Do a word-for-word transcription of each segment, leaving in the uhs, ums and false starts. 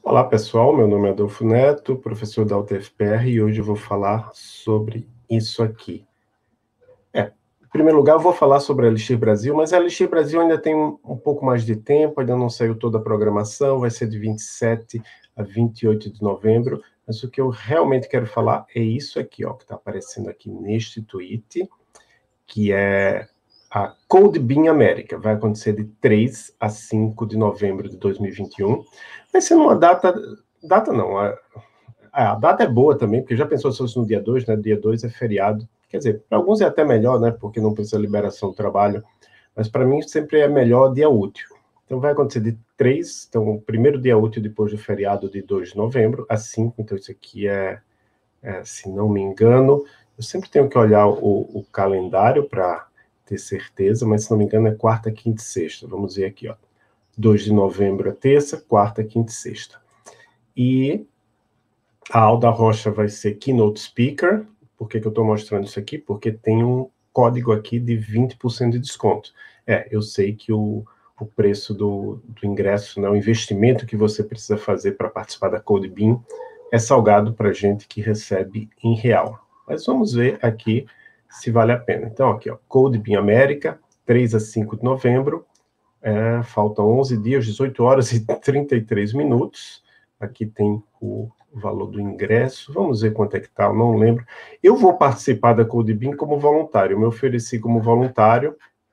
Olá, pessoal. Meu nome é Adolfo Neto, professor da U T F P R, e hoje eu vou falar sobre isso aqui. É, em primeiro lugar, eu vou falar sobre a Elixir Brasil, mas a Elixir Brasil ainda tem um, um pouco mais de tempo, ainda não saiu toda a programação, vai ser de vinte e sete a vinte e oito de novembro, mas o que eu realmente quero falar é isso aqui, ó, que está aparecendo aqui neste tweet, que é a CodeBeam América. Vai acontecer de três a cinco de novembro de dois mil e vinte e um. Vai ser numa data... Data não, a, a data é boa também, porque já pensou se fosse no dia dois, né? Dia dois é feriado. Quer dizer, para alguns é até melhor, né? Porque não precisa liberação do trabalho. Mas para mim sempre é melhor dia útil. Então vai acontecer de três, então o primeiro dia útil depois do feriado de dois de novembro, a cinco. Então isso aqui é, é se não me engano, eu sempre tenho que olhar o, o calendário para ter certeza, mas se não me engano é quarta, quinta e sexta. Vamos ver aqui, ó. dois de novembro é terça, quarta, quinta e sexta. E a Alda Rocha vai ser Keynote Speaker. Por que que eu estou mostrando isso aqui? Porque tem um código aqui de vinte por cento de desconto. É, eu sei que o, o preço do, do ingresso, né, o investimento que você precisa fazer para participar da CodeBeam é salgado para gente que recebe em real. Mas vamos ver aqui se vale a pena. Então, aqui, ó, CodeBeam América, três a cinco de novembro. É, faltam onze dias, dezoito horas e trinta e três minutos. Aqui tem o valor do ingresso. Vamos ver quanto é que está, eu não lembro. Eu vou participar da CodeBeam como voluntário. Eu me ofereci como voluntário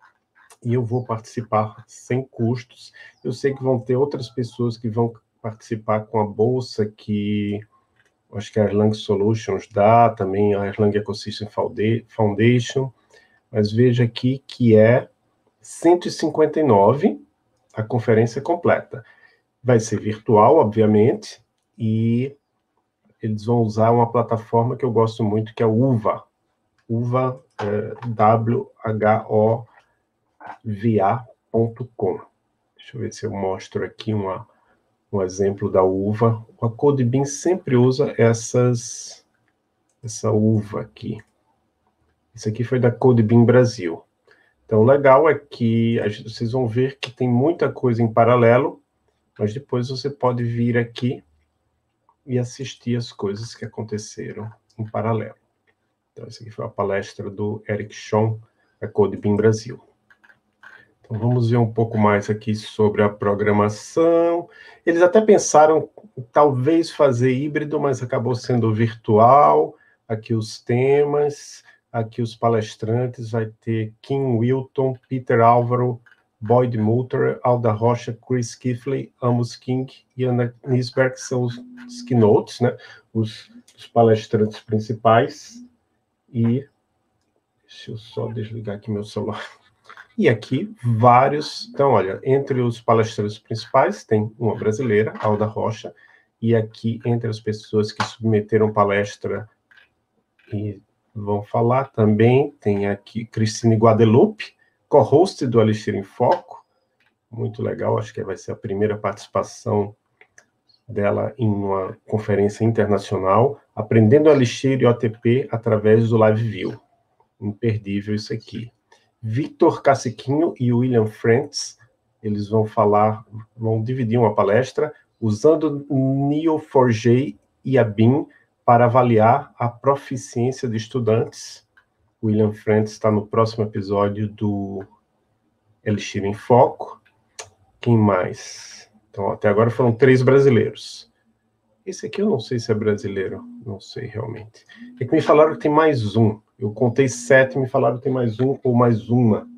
e eu vou participar sem custos. Eu sei que vão ter outras pessoas que vão participar com a bolsa que... acho que a Erlang Solutions dá, também a Erlang Ecosystem Foundation, mas veja aqui que é cento e cinquenta e nove a conferência completa. Vai ser virtual, obviamente, e eles vão usar uma plataforma que eu gosto muito, que é o UVA. UVA, é, W H O V A ponto com. Deixa eu ver se eu mostro aqui uma... um exemplo da uva. A CodeBeam sempre usa essas, essa uva aqui. Isso aqui foi da CodeBeam Brasil. Então, o legal é que vocês vão ver que tem muita coisa em paralelo, mas depois você pode vir aqui e assistir as coisas que aconteceram em paralelo. Então, essa aqui foi a palestra do Eric Schon, da CodeBeam Brasil. Então, vamos ver um pouco mais aqui sobre a programação. Eles até pensaram em talvez fazer híbrido, mas acabou sendo virtual. Aqui os temas, aqui os palestrantes, vai ter Kim Wilton, Peter Álvaro, Boyd Mutter, Alda Rocha, Chris Kifley, Amos King e Ana Nisberg, que são os, os keynotes, né? Os, os palestrantes principais. E deixa eu só desligar aqui meu celular. E aqui, vários... Então, olha, entre os palestrantes principais, tem uma brasileira, Alda Rocha, e aqui, entre as pessoas que submeteram palestra e vão falar também, tem aqui Cristine Guadeloupe, co-host do Elixir em Foco, muito legal, acho que vai ser a primeira participação dela em uma conferência internacional, aprendendo Elixir e O T P através do Live View. Imperdível isso aqui. Victor Caciquinho e William Frantz, eles vão falar, vão dividir uma palestra usando Neo quatro j e a Beam para avaliar a proficiência de estudantes. William Frantz está no próximo episódio do Elixir em Foco. Quem mais? Então, até agora foram três brasileiros. Esse aqui eu não sei se é brasileiro, não sei realmente. É que me falaram que tem mais um. Eu contei sete, me falaram que tem mais um ou mais uma.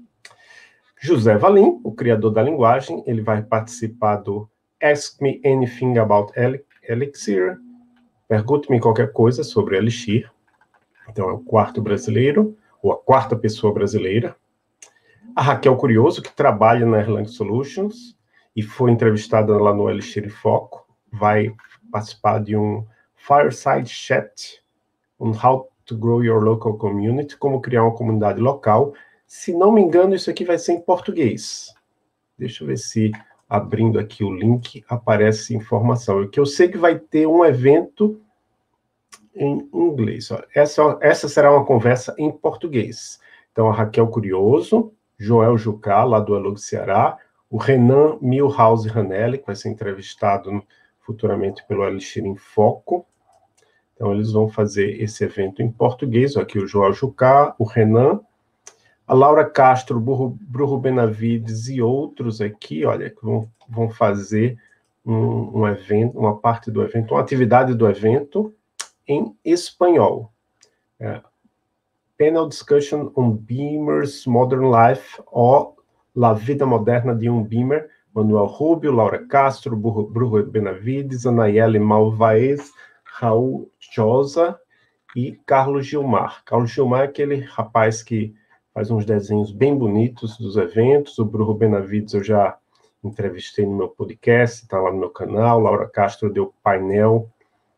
José Valim, o criador da linguagem, ele vai participar do Ask Me Anything About Elixir. Pergunte-me qualquer coisa sobre Elixir. Então, é o quarto brasileiro, ou a quarta pessoa brasileira. A Raquel Curioso, que trabalha na Erlang Solutions e foi entrevistada lá no Elixir em Foco, vai participar de um Fireside Chat on How to Grow Your Local Community, como criar uma comunidade local. Se não me engano, isso aqui vai ser em português. Deixa eu ver se, abrindo aqui o link, aparece informação. O que eu sei que vai ter um evento em inglês. Essa, essa será uma conversa em português. Então, a Raquel Curioso, Joel Jucá, lá do Elog Ceará, o Renan Milhouse Ranelli, que vai ser entrevistado, no, futuramente pelo Elixir em Foco. Então, eles vão fazer esse evento em português. Aqui o João Jucá, o Renan, a Laura Castro, Bruno Benavides e outros aqui, olha, que vão, vão fazer um, um evento, uma parte do evento, uma atividade do evento em espanhol. É, Panel Discussion on Beamer's Modern Life, ou La Vida Moderna de um Beamer, Manuel Rubio, Laura Castro, Bruno Benavides, Anayeli Malvaez, Raul Chosa e Carlos Gilmar. Carlos Gilmar é aquele rapaz que faz uns desenhos bem bonitos dos eventos. O Bruno Benavides eu já entrevistei no meu podcast, está lá no meu canal. Laura Castro deu painel,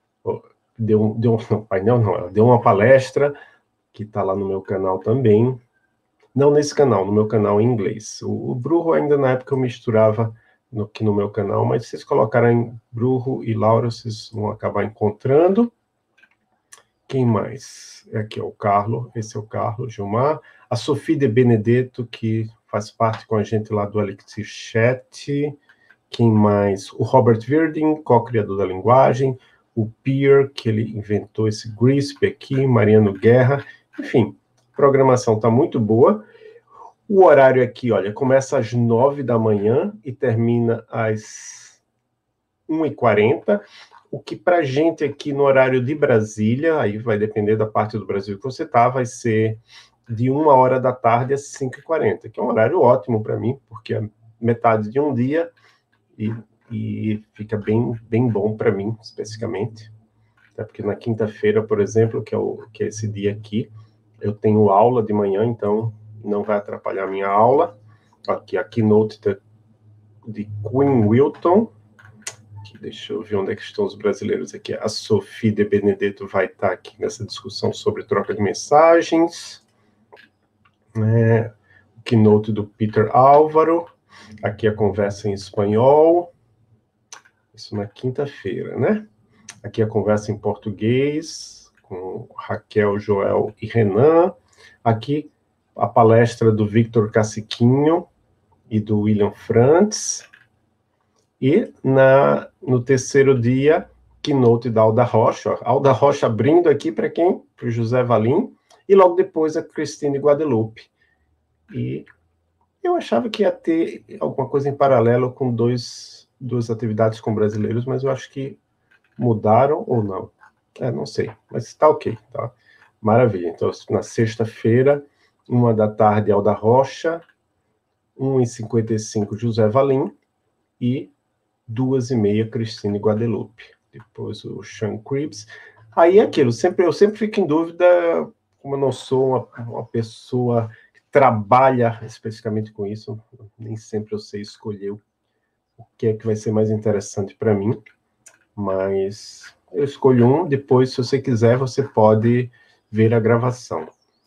deu, deu não, painel não, ela deu uma palestra que está lá no meu canal também. Não nesse canal, no meu canal em inglês. O, o Bruno ainda na época eu misturava no, aqui no meu canal, mas se vocês colocarem Bruno e Laura, vocês vão acabar encontrando. Quem mais? Aqui é o Carlos, esse é o Carlos Gilmar. A Sofia de Benedetto, que faz parte com a gente lá do Elixir Chat. Quem mais? O Robert Virding, co-criador da linguagem. O Pierre, que ele inventou esse Grisp aqui. Mariano Guerra. Enfim, a programação está muito boa. O horário aqui, olha, começa às nove da manhã e termina às uma e quarenta. O que para a gente aqui no horário de Brasília, aí vai depender da parte do Brasil que você está, vai ser de uma hora da tarde às cinco e quarenta, que é um horário ótimo para mim, porque é metade de um dia e, e fica bem, bem bom para mim, especificamente. Até porque na quinta-feira, por exemplo, que é, o, que é esse dia aqui, eu tenho aula de manhã, então não vai atrapalhar a minha aula. Aqui a keynote de, de Quinn Wilton. Aqui, deixa eu ver onde é que estão os brasileiros aqui. A Sofia de Benedetto vai estar aqui nessa discussão sobre troca de mensagens. É, o keynote do Peter Álvaro. Aqui a conversa em espanhol. Isso na quinta-feira, né? Aqui a conversa em português, com Raquel, Joel e Renan. Aqui a palestra do Victor Caciquinho e do William Frantz. E na, no terceiro dia, keynote da Alda Rocha. Ó, Alda Rocha abrindo aqui para quem? Para o José Valim. E logo depois a Cristine Guadalupe. E eu achava que ia ter alguma coisa em paralelo com dois, duas atividades com brasileiros, mas eu acho que mudaram ou não. É, não sei, mas está ok, tá? Maravilha. Então, na sexta-feira, uma da tarde, Alda Rocha, uma e cinquenta e cinco, José Valim, e duas e meia, Cristine Guadalupe. Depois o Sean Cribbs. Aí é aquilo, sempre, eu sempre fico em dúvida, como eu não sou uma, uma pessoa que trabalha especificamente com isso, nem sempre eu sei escolher o, o que é que vai ser mais interessante para mim, mas eu escolho um, depois, se você quiser, você pode ver a gravação.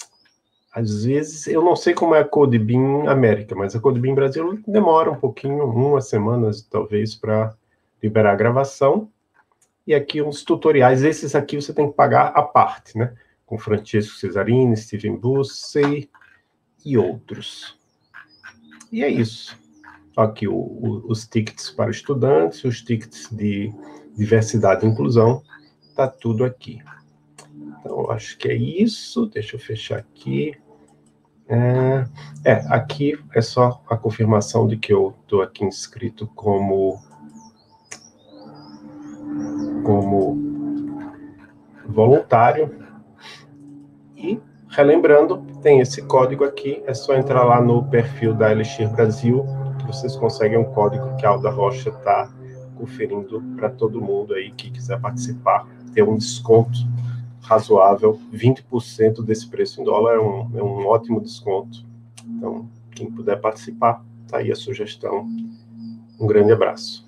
Às vezes, eu não sei como é a CodeBeam América, mas a CodeBeam Brasil demora um pouquinho, umas semanas, talvez, para liberar a gravação. E aqui uns tutoriais, esses aqui você tem que pagar à parte, né? Com Francesco Cesarini, Steven Bussey e outros. E é isso. Aqui o, o, os tickets para estudantes, os tickets de diversidade e inclusão, tá tudo aqui. Então, acho que é isso. Deixa eu fechar aqui. É, é, aqui é só a confirmação de que eu estou aqui inscrito como, como voluntário. E, relembrando, tem esse código aqui, é só entrar lá no perfil da Elixir Brasil, que vocês conseguem um código que a Alda Rocha está conferindo para todo mundo aí que quiser participar, ter um desconto razoável. Vinte por cento desse preço em dólar é um, é um ótimo desconto. Então, quem puder participar, tá aí a sugestão. Um grande abraço.